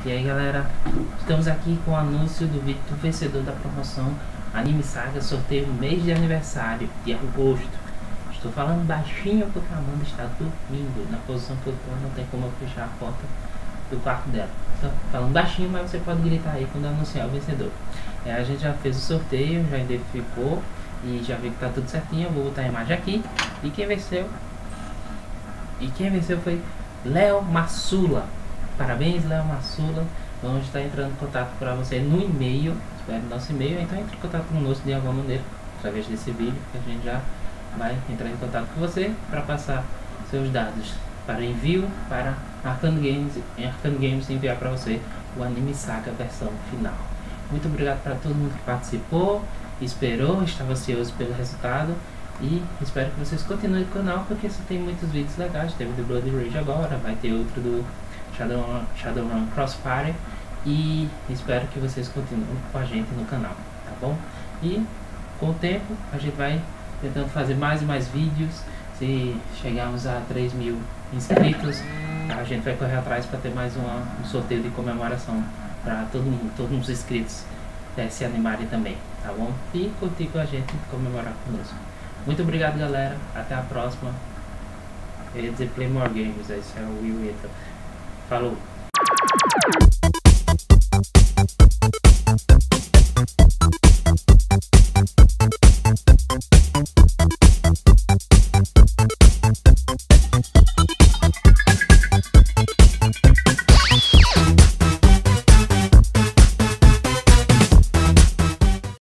E aí galera, estamos aqui com o anúncio do vídeo do vencedor da promoção Anime Saga, sorteio mês de aniversário de agosto. Estou falando baixinho porque a Amanda está dormindo. Na posição que eu estou, não tem como eu fechar a porta do quarto dela. Estou falando baixinho, mas você pode gritar aí quando anunciar o vencedor. A gente já fez o sorteio, já identificou e já viu que tá tudo certinho. Eu vou botar a imagem aqui. E quem venceu foi Léo Massula. Parabéns, Léo Massula. Vamos estar entrando em contato para você no e-mail. Espere o nosso e-mail, então entre em contato conosco de alguma maneira através desse vídeo, que a gente já vai entrar em contato com você para passar seus dados para envio para Arcano Games enviar para você o Anime Saga versão final. Muito obrigado para todo mundo que participou, esperou, estava ansioso pelo resultado. E espero que vocês continuem no canal, porque você tem muitos vídeos legais. Teve do Blood Rage agora, vai ter outro do Shadowrun Crossfire. E espero que vocês continuem com a gente no canal, tá bom? E com o tempo a gente vai tentando fazer mais e mais vídeos. Se chegarmos a 3.000 inscritos, a gente vai correr atrás para ter mais um sorteio de comemoração para todos os inscritos se animarem também, tá bom? E curtir com a gente e comemorar conosco. Muito obrigado, galera. Até a próxima. Eu ia dizer Play More Games, esse é o Will Eto. Falou!